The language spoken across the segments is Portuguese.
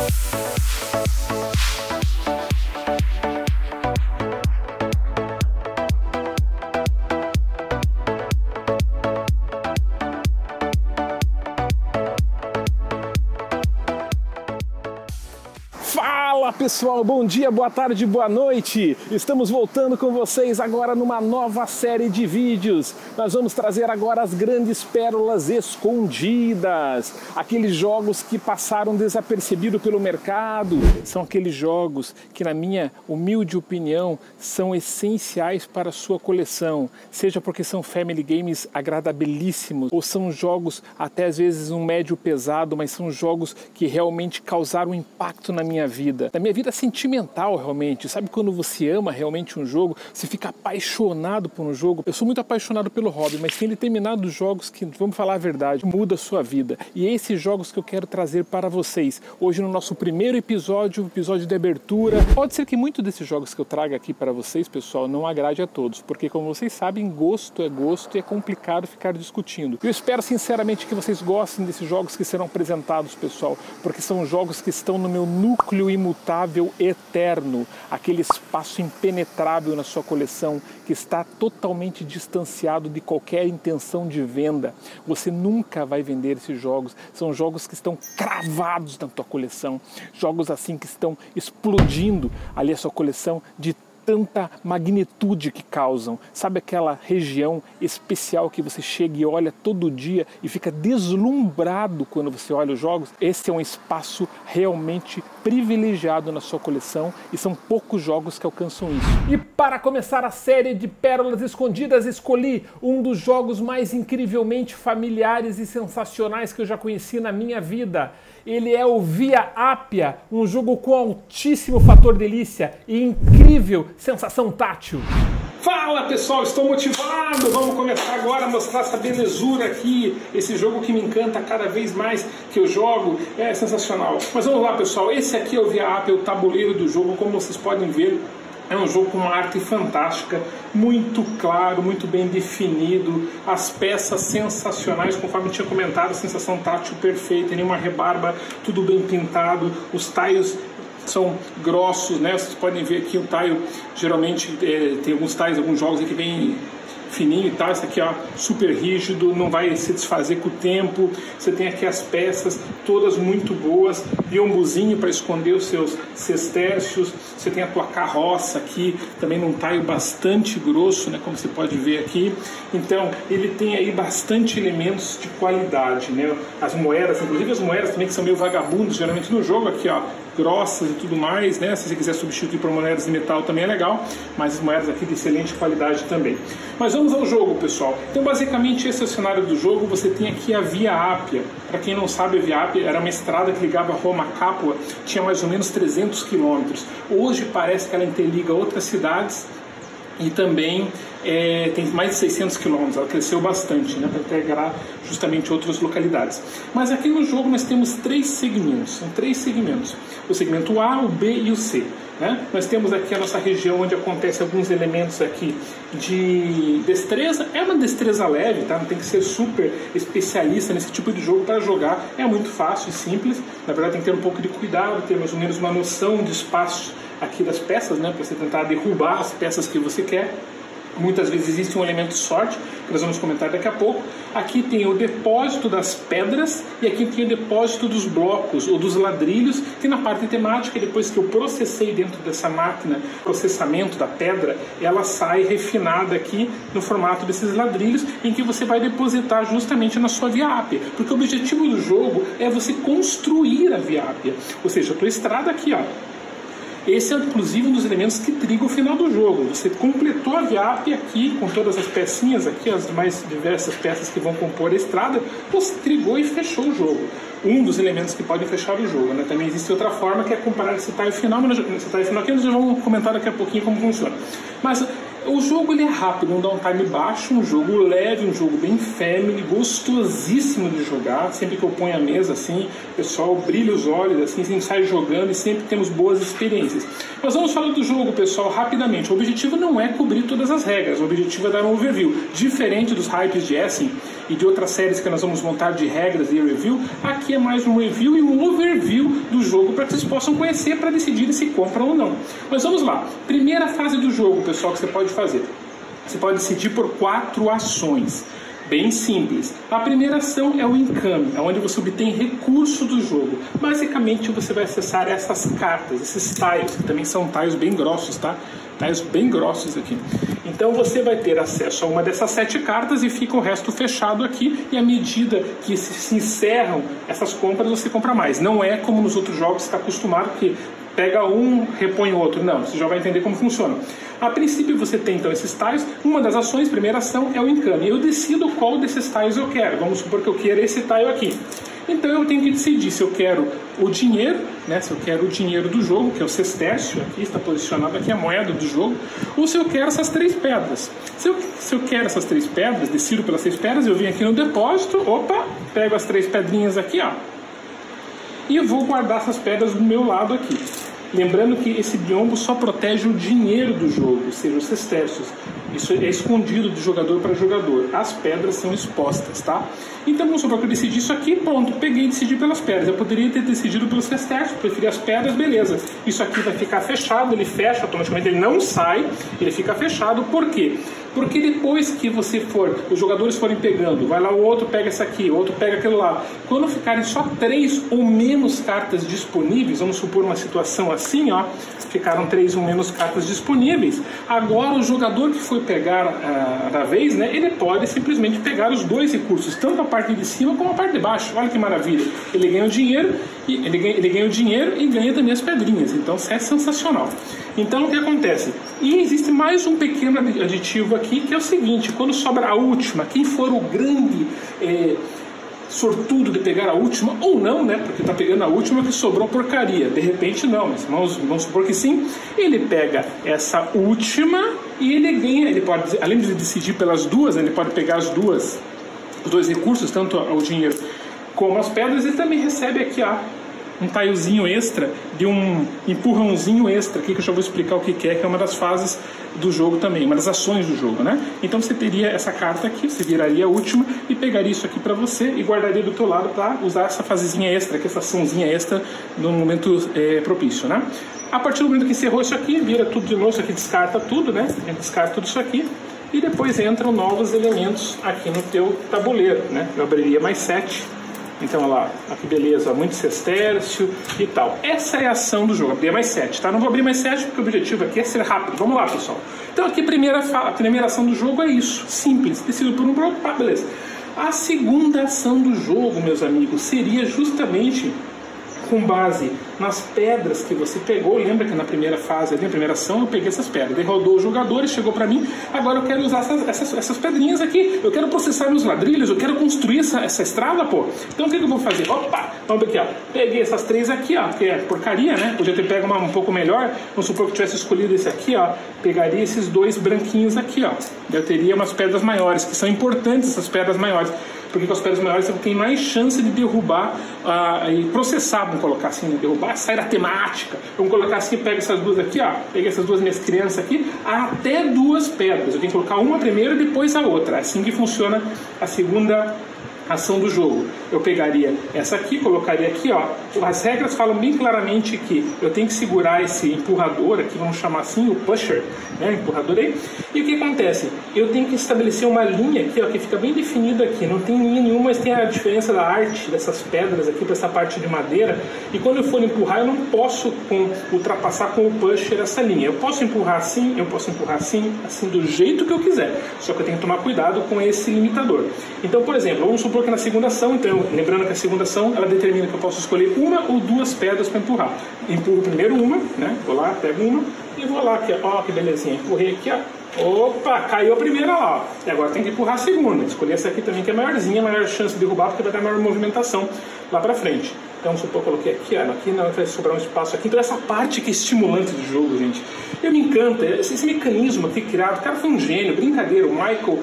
Fala pessoal, bom dia, boa tarde, boa noite! Estamos voltando com vocês agora numa nova série de vídeos. Nós vamos trazer agora as grandes pérolas escondidas, aqueles jogos que passaram desapercebidos pelo mercado. São aqueles jogos que, na minha humilde opinião, são essenciais para a sua coleção, seja porque são family games agradabilíssimos, ou são jogos até às vezes um médio pesado, mas são jogos que realmente causaram impacto na minha vida sentimental realmente. Sabe quando você ama realmente um jogo, você fica apaixonado por um jogo? Eu sou muito apaixonado pelo hobby, mas tem determinados jogos que, vamos falar a verdade, muda a sua vida. E é esses jogos que eu quero trazer para vocês. Hoje no nosso primeiro episódio de abertura. Pode ser que muitos desses jogos que eu traga aqui para vocês, pessoal, não agrade a todos, porque como vocês sabem, gosto e é complicado ficar discutindo. Eu espero sinceramente que vocês gostem desses jogos que serão apresentados, pessoal, porque são jogos que estão no meu núcleo imutável eterno, aquele espaço impenetrável na sua coleção que está totalmente distanciado de qualquer intenção de venda. Você nunca vai vender esses jogos. São jogos que estão cravados na tua coleção, jogos assim que estão explodindo ali a sua coleção de tanta magnitude que causam. Sabe aquela região especial que você chega e olha todo dia e fica deslumbrado quando você olha os jogos? Esse é um espaço realmente privilegiado na sua coleção e são poucos jogos que alcançam isso. E para começar a série de pérolas escondidas, escolhi um dos jogos mais incrivelmente familiares e sensacionais que eu já conheci na minha vida. Ele é o Via Appia, um jogo com altíssimo fator delícia e incrível sensação tátil. Fala pessoal, estou motivado! Vamos começar agora a mostrar essa belezura aqui, esse jogo que me encanta cada vez mais que eu jogo, é sensacional. Mas vamos lá pessoal, esse aqui é o Via Appia, o tabuleiro do jogo, como vocês podem ver. É um jogo com uma arte fantástica, muito claro, muito bem definido, as peças sensacionais, conforme eu tinha comentado, a sensação tátil perfeita, nenhuma rebarba, tudo bem pintado, os tiles são grossos, né? Vocês podem ver aqui o tile, geralmente tem alguns tiles, alguns jogos aqui bem fininho e tal, esse aqui ó, super rígido, não vai se desfazer com o tempo. Você tem aqui as peças todas muito boas, biombozinho para esconder os seus cestércios. Você tem a tua carroça aqui, também num taio bastante grosso, né, como você pode ver aqui. Então ele tem aí bastante elementos de qualidade, né? As moedas, inclusive as moedas também que são meio vagabundas, geralmente no jogo aqui ó, grossas e tudo mais, né? Se você quiser substituir por moedas de metal também é legal, mas as moedas aqui de excelente qualidade também. Mas vamos ao jogo, pessoal. Então basicamente esse é o cenário do jogo. Você tem aqui a Via Appia. Para quem não sabe, a Via Appia era uma estrada que ligava Roma a Capua, tinha mais ou menos 300 quilômetros. Hoje parece que ela interliga outras cidades e também tem mais de 600 quilômetros, ela cresceu bastante, né, para integrar justamente outras localidades. Mas aqui no jogo nós temos três segmentos, são três segmentos, o segmento A, o B e o C. Né? Nós temos aqui a nossa região onde acontecem alguns elementos aqui de destreza, é uma destreza leve, tá? Não tem que ser super especialista nesse tipo de jogo para jogar, é muito fácil e simples, na verdade tem que ter um pouco de cuidado, ter mais ou menos uma noção de espaço aqui das peças, né, para você tentar derrubar as peças que você quer. Muitas vezes existe um elemento de sorte, que nós vamos comentar daqui a pouco. Aqui tem o depósito das pedras e aqui tem o depósito dos blocos ou dos ladrilhos, que na parte temática, depois que eu processei dentro dessa máquina, processamento da pedra, ela sai refinada aqui no formato desses ladrilhos, em que você vai depositar justamente na sua Via Appia. Porque o objetivo do jogo é você construir a Via Appia. Ou seja, a tua estrada aqui, ó. Esse é inclusive um dos elementos que triga o final do jogo. Você completou a Via Appia aqui, com todas as pecinhas aqui, as mais diversas peças que vão compor a estrada, você trigou e fechou o jogo. Um dos elementos que podem fechar o jogo, né? Também existe outra forma, que é comparar esse tile final, mas esse tile final aqui nós já vamos comentar daqui a pouquinho como funciona. Mas o jogo ele é rápido, um downtime baixo, um jogo leve, um jogo bem family, gostosíssimo de jogar. Sempre que eu ponho a mesa assim, o pessoal brilha os olhos, assim, a gente sai jogando e sempre temos boas experiências. Mas vamos falar do jogo, pessoal, rapidamente. O objetivo não é cobrir todas as regras, o objetivo é dar um overview. Diferente dos hypes de Essen, e de outras séries que nós vamos montar de regras e review, aqui é mais um review e um overview do jogo para que vocês possam conhecer para decidir se compram ou não. Mas vamos lá. Primeira fase do jogo, pessoal, que você pode fazer. Você pode decidir por 4 ações. Bem simples. A primeira ação é o income, é onde você obtém recurso do jogo. Basicamente você vai acessar essas cartas, esses tiles, que também são tiles bem grossos, tá? Tiles bem grossos aqui. Então você vai ter acesso a uma dessas 7 cartas e fica o resto fechado aqui. E à medida que se encerram essas compras, você compra mais. Não é como nos outros jogos que está acostumado que pega um, repõe o outro. Não, você já vai entender como funciona. A princípio você tem então esses tiles. Uma das ações, primeira ação, é o income. Eu decido qual desses tiles eu quero. Vamos supor que eu queira esse tile aqui. Então eu tenho que decidir se eu quero o dinheiro, né? Se eu quero o dinheiro do jogo, que é o sestércio, aqui está posicionado aqui a moeda do jogo, ou se eu quero essas 3 pedras. Se eu quero essas 3 pedras, decido pelas 3 pedras, eu venho aqui no depósito, opa, pego as 3 pedrinhas aqui, ó, e eu vou guardar essas pedras do meu lado aqui. Lembrando que esse biombo só protege o dinheiro do jogo, ou seja, os sestércios. Isso é escondido de jogador para jogador. As pedras são expostas, tá? Então vamos supor que eu decidi isso aqui, pronto, peguei e decidi pelas pedras. Eu poderia ter decidido pelos sestércios, preferi as pedras, beleza. Isso aqui vai ficar fechado, ele fecha automaticamente, ele não sai, ele fica fechado. Por quê? Porque depois que você os jogadores forem pegando, vai lá o outro pega essa aqui, o outro pega aquilo lá. Quando ficarem só 3 ou menos cartas disponíveis, vamos supor uma situação assim, ó, ficaram 3 ou menos cartas disponíveis. Agora o jogador que foi pegar da vez, né, ele pode simplesmente pegar os 2 recursos, tanto a parte de cima como a parte de baixo. Olha que maravilha! Ele ganha o dinheiro e ele ganha o dinheiro e ganha também as pedrinhas. Então é sensacional. Então o que acontece? E existe mais um pequeno aditivo aqui, que é o seguinte: quando sobra a última, quem for o grande sortudo de pegar a última, ou não, né? Porque tá pegando a última que sobrou porcaria. De repente não, mas vamos supor que sim. Ele pega essa última e ele ganha. Ele pode, além de decidir pelas 2, né, ele pode pegar os 2 recursos, tanto o dinheiro como as pedras. Ele também recebe aqui, ó, um tilezinho extra, de um empurrãozinho extra aqui, que eu já vou explicar o que é uma das fases do jogo também, uma das ações do jogo, né? Então você teria essa carta aqui, você viraria a última e pegaria isso aqui para você e guardaria do teu lado para usar essa fasezinha extra, que essa açãozinha extra no momento propício, né? A partir do momento que encerrou isso aqui, vira tudo de novo, isso aqui descarta tudo, né? Descarta tudo isso aqui e depois entram novos elementos aqui no teu tabuleiro, né? Eu abriria mais 7. Então, olha lá, que beleza, muito sestércio e tal. Essa é a ação do jogo, abrir mais 7, tá? Não vou abrir mais 7 porque o objetivo aqui é ser rápido. Vamos lá, pessoal. Então, aqui a primeira ação do jogo é isso, simples, decidido por um bloco, tá, beleza. A segunda ação do jogo, meus amigos, seria justamente com base nas pedras que você pegou. Lembra que na primeira fase, na primeira ação, eu peguei essas pedras. Daí rodou o jogador e chegou pra mim. Agora eu quero usar essas pedrinhas aqui. Eu quero processar meus ladrilhos. Eu quero construir essa estrada, pô. Então o que eu vou fazer? Opa! Vamos ver aqui, ó. Peguei essas 3 aqui, ó, que é porcaria, né? Podia ter pego uma um pouco melhor. Vamos supor que eu tivesse escolhido esse aqui, ó. Pegaria esses 2 branquinhos aqui, ó. Eu teria umas pedras maiores, que são importantes essas pedras maiores. Porque com as pedras maiores você tem mais chance de derrubar e processar, vamos colocar assim, né? Derrubar, sair da temática. Vamos colocar assim, pega essas 2 aqui, ó. Peguei essas 2 minhas crianças aqui, até 2 pedras. Eu tenho que colocar uma primeiro e depois a outra. Assim que funciona a segunda ação do jogo. Eu pegaria essa aqui, colocaria aqui, ó. As regras falam bem claramente que eu tenho que segurar esse empurrador aqui, vamos chamar assim, o pusher, né, empurrador aí. E o que acontece? Eu tenho que estabelecer uma linha aqui, ó, que fica bem definida aqui. Não tem linha nenhuma, mas tem a diferença da arte dessas pedras aqui para essa parte de madeira. E quando eu for empurrar, eu não posso ultrapassar com o pusher essa linha. Eu posso empurrar assim, eu posso empurrar assim, assim do jeito que eu quiser. Só que eu tenho que tomar cuidado com esse limitador. Então, por exemplo, vamos supor que na segunda ação, então, lembrando que a segunda ação, ela determina que eu posso escolher uma ou 2 pedras para empurrar. Empurro primeiro uma, né? Vou lá, pego uma e vou lá aqui, ó, que belezinha. Empurrei aqui, ó. Opa, caiu a primeira lá, ó. E agora tem que empurrar a segunda. Escolhi essa aqui também, que é maiorzinha, maior chance de derrubar, porque vai dar maior movimentação lá pra frente. Então, vamos supor que eu coloquei aqui, ó. Aqui não vai sobrar um espaço aqui. Então, essa parte que é estimulante do jogo, gente. Eu me encanta. Esse mecanismo aqui criado. O cara foi um gênio, brincadeira. O Michael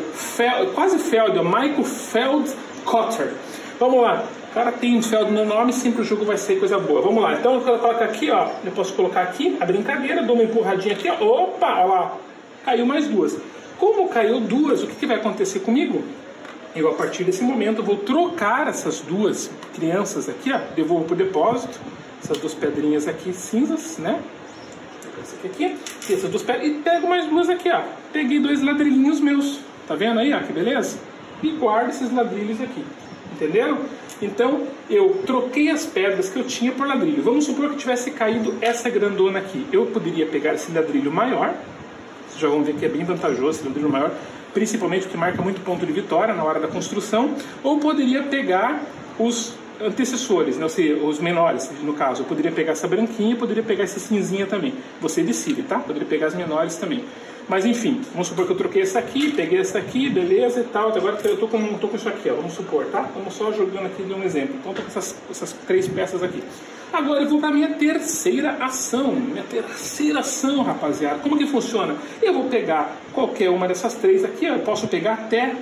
Feldcotter. Vamos lá. O cara tem um Feld no nome, sempre o jogo vai ser coisa boa. Vamos lá. Então, eu coloco aqui, ó. Eu posso colocar aqui a brincadeira, dou uma empurradinha aqui, ó. Opa, olha lá. Caiu mais 2. Como caiu 2, o que vai acontecer comigo? Eu, a partir desse momento, vou trocar essas duas crianças aqui, ó, devolvo para o depósito, essas duas pedrinhas aqui cinzas, né? Essa aqui, essas duas pedras, e pego mais duas aqui, ó. Peguei 2 ladrilhinhos meus, tá vendo aí, ó, que beleza? E guardo esses ladrilhos aqui, entenderam? Então, eu troquei as pedras que eu tinha por ladrilho. Vamos supor que tivesse caído essa grandona aqui. Eu poderia pegar esse ladrilho maior, vocês já vão ver que é bem vantajoso esse ladrilho maior, principalmente porque marca muito ponto de vitória na hora da construção, ou poderia pegar os antecessores, né? Ou seja, os menores, no caso. Eu poderia pegar essa branquinha, poderia pegar essa cinzinha também. Você decide, tá? Poderia pegar as menores também. Mas enfim, vamos supor que eu troquei essa aqui, peguei essa aqui, beleza e tal. Agora eu tô com isso aqui, ó. Vamos supor, tá? Vamos só jogando aqui de um exemplo. Então eu tô com essas 3 peças aqui. Agora eu vou para a minha terceira ação. Minha terceira ação, rapaziada. Como que funciona? Eu vou pegar qualquer uma dessas 3 aqui, ó. Eu posso pegar até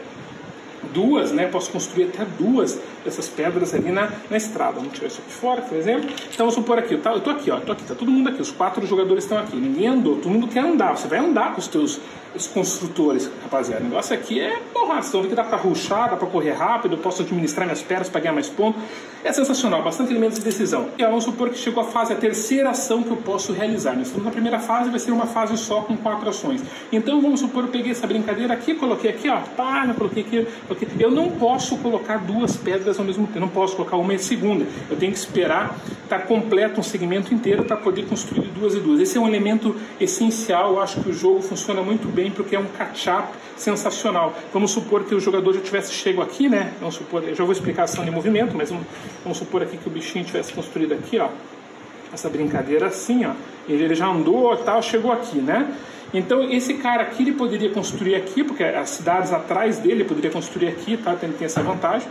2, né? Posso construir até 2 dessas pedras ali na estrada. Vamos tirar isso aqui fora, por exemplo. Então vamos supor aqui, eu tô aqui, ó. Tô aqui, tá todo mundo aqui. Os 4 jogadores estão aqui. Ninguém andou, todo mundo quer andar. Você vai andar com os teus construtores, rapaziada. O negócio aqui é porra. Vocês vão ver que dá pra rushar, dá pra correr rápido. Eu posso administrar minhas pedras para ganhar mais pontos. É sensacional, bastante elementos de decisão. E vamos supor que chegou a terceira ação que eu posso realizar. Nós estamos na primeira fase, vai ser uma fase só com 4 ações. Então vamos supor que eu peguei essa brincadeira aqui, coloquei aqui, ó. Pá, eu coloquei aqui. Eu não posso colocar 2 pedras ao mesmo tempo. Eu não posso colocar uma e segunda. Eu tenho que esperar estar completo um segmento inteiro para poder construir 2 e 2. Esse é um elemento essencial. Eu acho que o jogo funciona muito bem porque é um catch-up sensacional. Vamos supor que o jogador já tivesse chego aqui, né? Vamos supor, eu já vou explicar a ação de movimento, mas vamos supor aqui que o bichinho tivesse construído aqui, ó. Essa brincadeira assim, ó. Ele já andou, tal, chegou aqui, né? Então esse cara aqui ele poderia construir aqui, porque as cidades atrás dele poderia construir aqui, tá? Ele tem essa vantagem.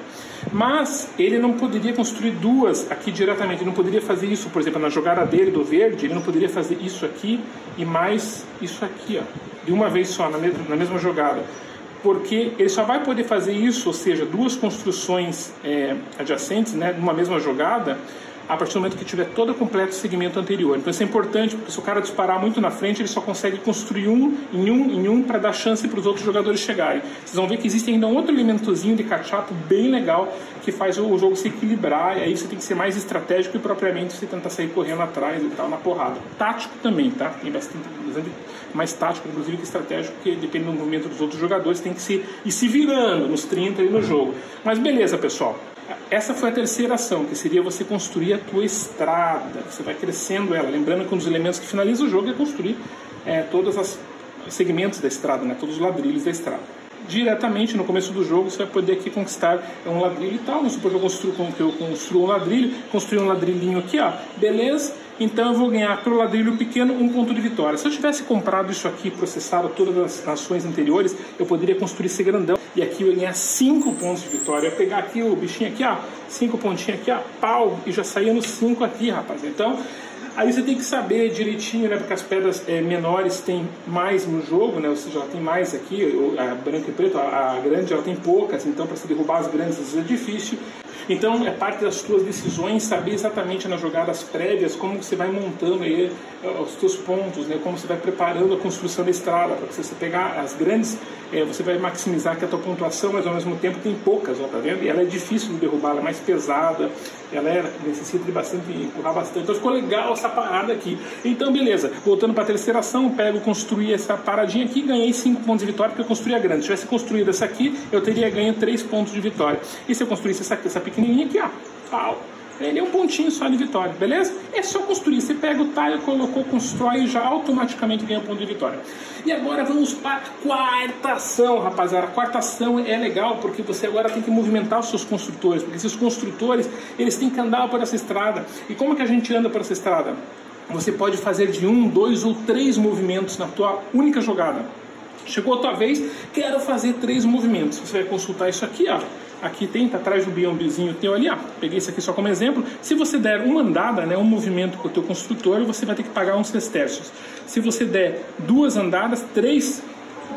Mas ele não poderia construir 2 aqui diretamente. Ele não poderia fazer isso, por exemplo, na jogada dele do verde, ele não poderia fazer isso aqui e mais isso aqui, ó. De uma vez só, na mesma jogada. Porque ele só vai poder fazer isso, ou seja, 2 construções adjacentes, né, numa mesma jogada, a partir do momento que tiver todo o completo segmento anterior. Então isso é importante, porque se o cara disparar muito na frente, ele só consegue construir um em um para dar chance para os outros jogadores chegarem. Vocês vão ver que existe ainda um outro elementozinho de catch-up bem legal, que faz o jogo se equilibrar, e aí você tem que ser mais estratégico e propriamente você tentar sair correndo atrás e tal, na porrada. Tático também, tá? Tem bastante mais tático, inclusive, que estratégico, porque depende do movimento dos outros jogadores, tem que ir se virando nos 30 aí no jogo. Mas beleza, pessoal. Essa foi a terceira ação, que seria você construir a tua estrada. Você vai crescendo ela. Lembrando que um dos elementos que finaliza o jogo é construir todos os segmentos da estrada, né? Todos os ladrilhos da estrada. Diretamente no começo do jogo você vai poder aqui conquistar um ladrilho e tal. Vamos supor que eu construo um ladrilho, construí um ladrilhinho aqui, ó. Beleza? Então eu vou ganhar pelo ladrilho pequeno 1 ponto de vitória. Se eu tivesse comprado isso aqui, processado todas as ações anteriores, eu poderia construir esse grandão. E aqui eu ia ganhar 5 pontos de vitória. Eu ia pegar aqui o bichinho aqui, ó, 5 pontinhos aqui, ó, pau, e já saía nos 5 aqui, rapaz. Então, aí você tem que saber direitinho, né, porque as pedras menores tem mais no jogo, né, ou seja, ela tem mais aqui, a branca e preta, a grande ela tem poucas, então para se derrubar as grandes às vezes é difícil. Então é parte das suas decisões saber exatamente nas jogadas prévias como você vai montando aí os seus pontos, né? Como você vai preparando a construção da estrada, para você pegar as grandes, você vai maximizar aqui a tua pontuação, mas ao mesmo tempo tem poucas, ó, tá vendo? E ela é difícil de derrubar, ela é mais pesada, ela necessita de empurrar bastante. Então ficou legal essa parada aqui. Então beleza, voltando para a terceira ação, construí essa paradinha aqui, ganhei 5 pontos de vitória porque eu construí a grande. Se tivesse construído essa aqui, eu teria ganho 3 pontos de vitória. E se eu construísse essa aqui, essa pequenininha aqui, ó, pau, ele é um pontinho só de vitória, beleza? É só construir, você pega o tile, colocou, constrói e já automaticamente ganha um ponto de vitória. E agora vamos para a quarta ação, rapaziada. A quarta ação é legal porque você agora tem que movimentar os seus construtores, porque esses construtores, eles têm que andar por essa estrada. E como que a gente anda por essa estrada? Você pode fazer de 1, 2 ou 3 movimentos na tua única jogada. Chegou a tua vez, quero fazer 3 movimentos. Você vai consultar isso aqui, ó. Aqui tem, tá atrás do biombezinho teu ali, ó. Peguei isso aqui só como exemplo. Se você der uma andada, né, um movimento para o teu construtor, você vai ter que pagar uns sestércios. Se você der 2 andadas, 3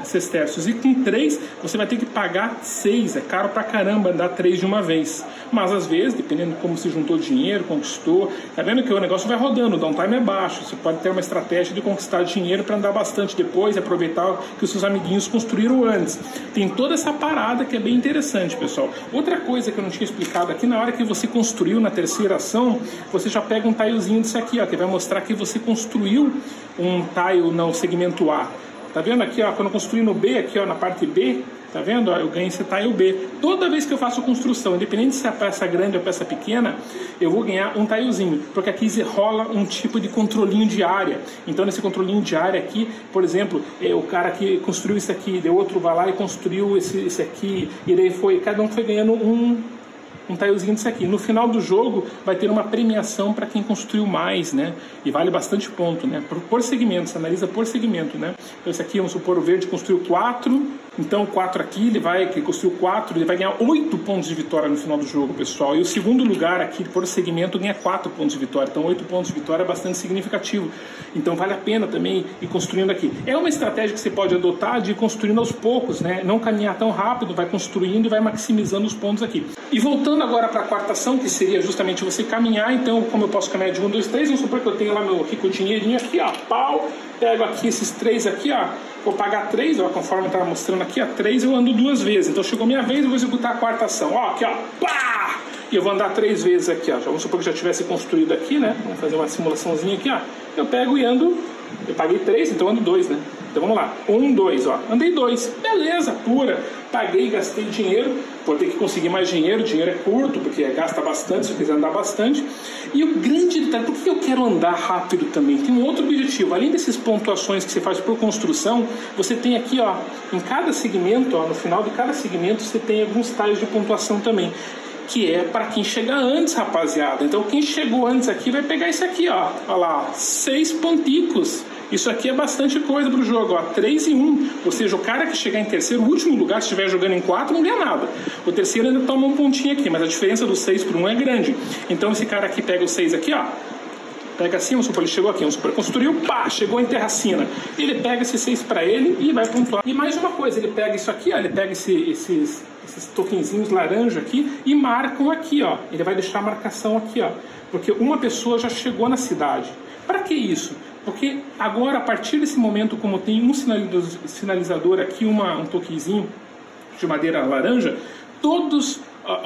sestércios. E com 3, você vai ter que pagar 6. É caro pra caramba andar 3 de uma vez. Mas às vezes, dependendo de como você juntou dinheiro, conquistou, tá vendo que o negócio vai rodando, o downtime é baixo. Você pode ter uma estratégia de conquistar dinheiro para andar bastante depois e aproveitar que os seus amiguinhos construíram antes. Tem toda essa parada que é bem interessante, pessoal. Outra coisa que eu não tinha explicado aqui, na hora que você construiu na terceira ação, você já pega um tilezinho disso aqui, ó, que vai mostrar que você construiu um tile no segmento A. Tá vendo aqui, ó, quando eu construí no B, aqui, ó, na parte B, tá vendo? Ó, eu ganhei esse tile B. Toda vez que eu faço construção, independente se é a peça grande ou a peça pequena, eu vou ganhar um tilezinho, porque aqui rola um tipo de controlinho de área. Então, nesse controlinho de área aqui, por exemplo, o cara que construiu isso aqui, de outro vai lá e construiu esse aqui, e daí cada um foi ganhando um tilezinho disso aqui. No final do jogo vai ter uma premiação para quem construiu mais, né? E vale bastante ponto, né? Por segmento, você analisa por segmento, né? Então esse aqui, vamos supor, o verde construiu 4, então o 4 aqui, que construiu 4, ele vai ganhar 8 pontos de vitória no final do jogo, pessoal. E o segundo lugar aqui, por segmento, ganha 4 pontos de vitória. Então 8 pontos de vitória é bastante significativo. Então vale a pena também ir construindo aqui. É uma estratégia que você pode adotar de ir construindo aos poucos, né? Não caminhar tão rápido, vai construindo e vai maximizando os pontos aqui. E voltando agora para a quarta ação, que seria justamente você caminhar. Então, como eu posso caminhar de 1, 2, 3, vamos supor que eu tenho lá meu rico dinheirinho aqui, ó, pau, pego aqui esses 3 aqui, ó, vou pagar 3, ó, conforme estava mostrando aqui, ó, 3 eu ando 2 vezes. Então chegou minha vez, eu vou executar a quarta ação, ó, aqui, ó, pá! E eu vou andar 3 vezes aqui, ó, vamos supor que já tivesse construído aqui, né, vamos fazer uma simulaçãozinha aqui, ó, eu pego e ando, eu paguei 3, então eu ando 2, né. Então vamos lá, 1, 2, ó, andei 2, beleza, pura, paguei, gastei dinheiro, vou ter que conseguir mais dinheiro é curto, porque gasta bastante, se eu quiser andar bastante. E o grande detalhe, por que eu quero andar rápido também? Tem um outro objetivo, além dessas pontuações que você faz por construção, você tem aqui, ó, em cada segmento, ó, no final de cada segmento, você tem alguns tiles de pontuação também, que é para quem chega antes, rapaziada. Então quem chegou antes aqui vai pegar isso aqui, ó, olha lá, 6 ponticos. Isso aqui é bastante coisa pro jogo, ó, 3 e 1. Ou seja, o cara que chegar em terceiro, o último lugar, se estiver jogando em 4, não ganha nada. O terceiro ainda toma um pontinho aqui, mas a diferença do 6 por 1 é grande. Então esse cara aqui pega o 6 aqui, ó, pega assim, vamos supor, ele chegou aqui, vamos supor, construiu, pá, chegou em terracina. Ele pega esse 6 para ele e vai pontuar. E mais uma coisa, ele pega isso aqui, ó, ele pega esses tokenzinhos laranja aqui e marcam aqui, ó. Ele vai deixar a marcação aqui, ó, porque uma pessoa já chegou na cidade. Para que isso? Porque agora, a partir desse momento, como tem um sinalizador aqui, um tokenzinho de madeira laranja, todos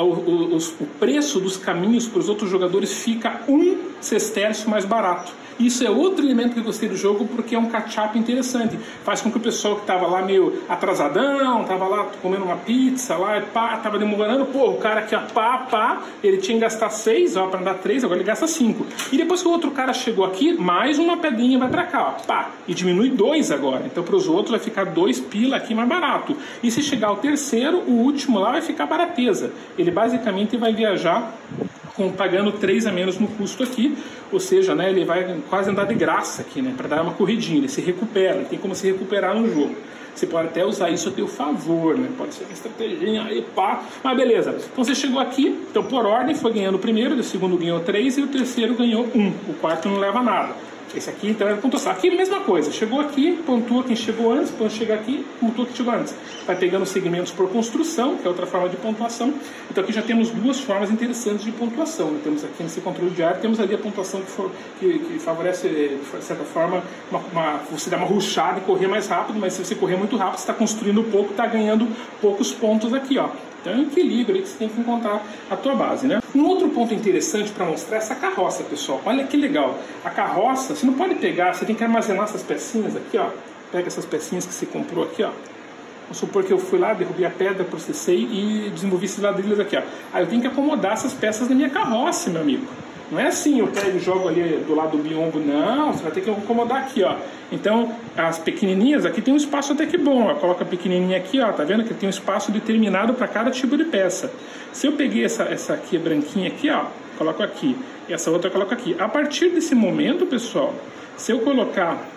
o preço dos caminhos para os outros jogadores fica 1 sestércio mais barato. Isso é outro elemento que eu gostei do jogo, porque é um catch-up interessante. Faz com que o pessoal que estava lá meio atrasadão, estava lá comendo uma pizza, lá, pá, estava demorando, pô, o cara aqui, ó, pá, ele tinha que gastar 6, ó, para andar 3, agora ele gasta 5. E depois que o outro cara chegou aqui, mais uma pedrinha vai para cá, ó, pá, e diminui 2 agora. Então para os outros vai ficar 2 pila aqui mais barato. E se chegar ao terceiro, o último lá vai ficar barateza. Ele basicamente vai viajar pagando 3 a menos no custo aqui, ou seja, né, ele vai quase andar de graça aqui, né, para dar uma corridinha, ele se recupera, ele tem como se recuperar no jogo. Você pode até usar isso a teu favor, né, pode ser uma estratégia aí, pá, mas beleza. Então você chegou aqui, então por ordem foi ganhando o primeiro, o segundo ganhou 3 e o terceiro ganhou 1, o quarto não leva nada. Esse aqui então é pontuação. Aqui mesma coisa, chegou aqui, pontua quem chegou antes, quando chega aqui, pontua quem chegou antes. Vai pegando segmentos por construção, que é outra forma de pontuação. Então aqui já temos 2 formas interessantes de pontuação. Temos aqui nesse controle de área, temos ali a pontuação que favorece, de certa forma, você dar uma rushada e correr mais rápido, mas se você correr muito rápido, você está construindo pouco, está ganhando poucos pontos aqui, ó. Então é um equilíbrio aí que você tem que encontrar a tua base, né? Um outro ponto interessante para mostrar é essa carroça, pessoal. Olha que legal. A carroça, você não pode pegar, você tem que armazenar essas pecinhas aqui, ó. Pega essas pecinhas que você comprou aqui, ó. Vamos supor que eu fui lá, derrubei a pedra, processei e desenvolvi esses ladrilhos aqui, ó. Aí eu tenho que acomodar essas peças na minha carroça, meu amigo. Não é assim, eu pego e jogo ali do lado do biombo, não, você vai ter que acomodar aqui, ó. Então, as pequenininhas, aqui tem um espaço até que bom, ó. Coloca a pequenininha aqui, ó, tá vendo que tem um espaço determinado para cada tipo de peça. Se eu peguei essa aqui, branquinha aqui, ó, coloco aqui, e essa outra eu coloco aqui. A partir desse momento, pessoal, se eu colocar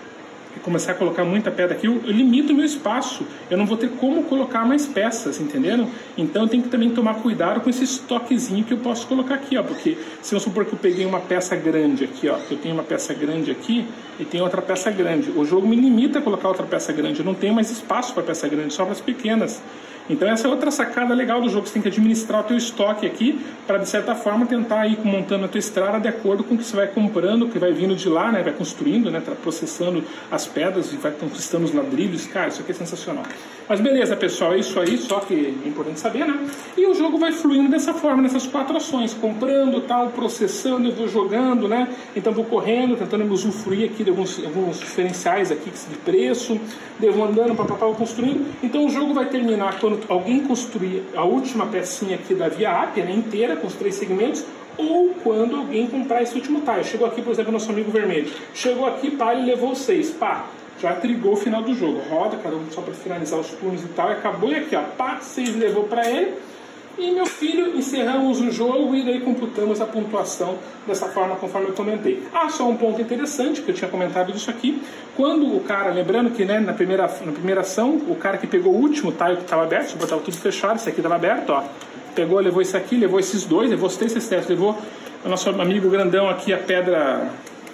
começar a colocar muita pedra aqui, eu limito o meu espaço, eu não vou ter como colocar mais peças, entenderam? Então eu tenho que também tomar cuidado com esse estoquezinho que eu posso colocar aqui, ó, porque se eu supor que eu peguei uma peça grande aqui, ó, eu tenho uma peça grande aqui e tem outra peça grande, o jogo me limita a colocar outra peça grande, eu não tenho mais espaço para peça grande, só para as pequenas. Então essa é outra sacada legal do jogo, você tem que administrar o teu estoque aqui para de certa forma tentar ir montando a tua estrada de acordo com o que você vai comprando, que vai vindo de lá, né, vai construindo, né, tá processando as pedras e vai conquistando os ladrilhos. Cara, isso aqui é sensacional. Mas beleza, pessoal, é isso aí, só que é importante saber, né? E o jogo vai fluindo dessa forma, nessas 4 ações, comprando, tal, processando, eu vou jogando, né? Então vou correndo, tentando me usufruir aqui de alguns diferenciais aqui de preço, devo andando, papapá, construindo. Então o jogo vai terminar quando alguém construir a última pecinha aqui da Via Ápia, né, inteira, com os 3 segmentos, ou quando alguém comprar esse último tile. Chegou aqui, por exemplo, nosso amigo vermelho. Chegou aqui, pá, ele levou 6, pá. Já trigou o final do jogo. Roda, cada um só para finalizar os turnos e tal. E acabou, e aqui, ó, pá, 6 levou para ele. E meu filho, encerramos o jogo e daí computamos a pontuação dessa forma, conforme eu comentei. Ah, só um ponto interessante, que eu tinha comentado disso aqui. Quando o cara, lembrando que, né, na primeira ação, o cara que pegou o último tile que estava aberto, eu botava tudo fechado, esse aqui estava aberto, ó. Pegou, levou esse aqui, levou esses 2, levou os 3 testes, levou o nosso amigo grandão aqui, a pedra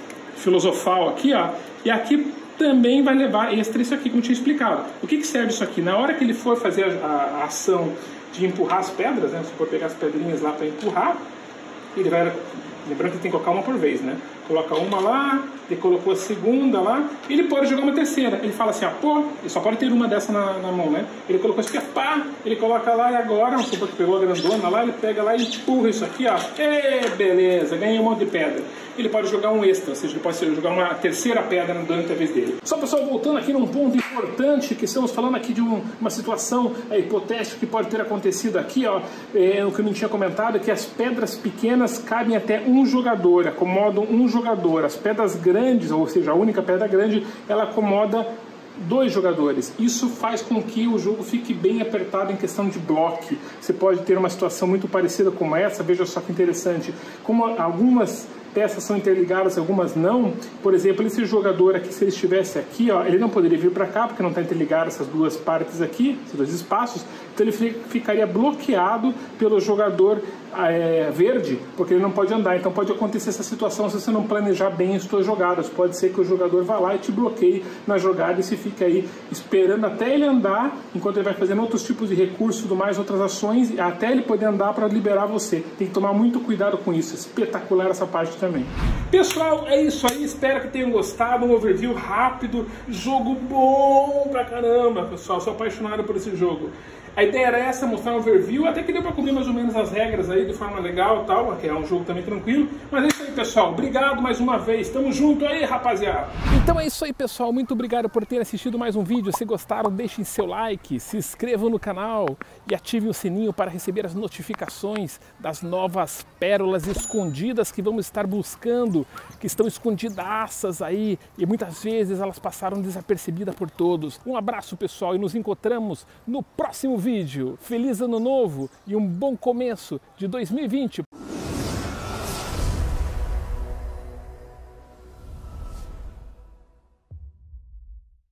filosofal aqui, ó. E aqui também vai levar isso aqui, como eu tinha explicado. O que serve isso aqui? Na hora que ele for fazer a ação de empurrar as pedras, né? Se for pegar as pedrinhas lá para empurrar, ele vai... Lembrando que tem que colocar uma por vez, né? Coloca uma lá, ele colocou a segunda lá, ele pode jogar uma terceira. Ele fala assim, ó, pô, ele só pode ter uma dessa na mão, né? Ele colocou isso aqui, pá, ele coloca lá e agora, vamos supor que pegou a grandona lá, ele pega lá e empurra isso aqui, ó. Beleza, ganhei um monte de pedra. Ele pode jogar um extra, ou seja, ele pode jogar uma terceira pedra durante a vez dele. Só, pessoal, voltando aqui num ponto importante, que estamos falando aqui de uma situação hipotética que pode ter acontecido aqui, ó, o que eu não tinha comentado, que as pedras pequenas cabem até um jogador, acomodam um jogador. As pedras grandes, ou seja, a única pedra grande, ela acomoda 2 jogadores. Isso faz com que o jogo fique bem apertado em questão de bloco. Você pode ter uma situação muito parecida com essa, veja só que interessante, como algumas peças são interligadas, algumas não. Por exemplo, esse jogador aqui, se ele estivesse aqui, ó, ele não poderia vir para cá, porque não está interligado essas 2 partes aqui, esses 2 espaços, então ele ficaria bloqueado pelo jogador verde, porque ele não pode andar. Então pode acontecer essa situação se você não planejar bem as suas jogadas. Pode ser que o jogador vá lá e te bloqueie na jogada e você fica aí esperando até ele andar, enquanto ele vai fazendo outros tipos de recursos, tudo mais, outras ações, até ele poder andar para liberar você. Tem que tomar muito cuidado com isso. Espetacular essa parte também. Pessoal, é isso aí. Espero que tenham gostado. Um overview rápido. Jogo bom pra caramba, pessoal. Sou apaixonado por esse jogo. A ideia era essa, mostrar um overview, até que deu para cobrir mais ou menos as regras aí de forma legal e tal, que é um jogo também tranquilo. Mas é isso aí, pessoal. Obrigado mais uma vez. Tamo junto aí, rapaziada. Então é isso aí, pessoal. Muito obrigado por ter assistido mais um vídeo. Se gostaram, deixem seu like, se inscrevam no canal e ativem o sininho para receber as notificações das novas pérolas escondidas que vamos estar buscando, que estão escondidaças aí e muitas vezes elas passaram desapercebidas por todos. Um abraço, pessoal, e nos encontramos no próximo vídeo. Feliz Ano Novo e um bom começo de 2020!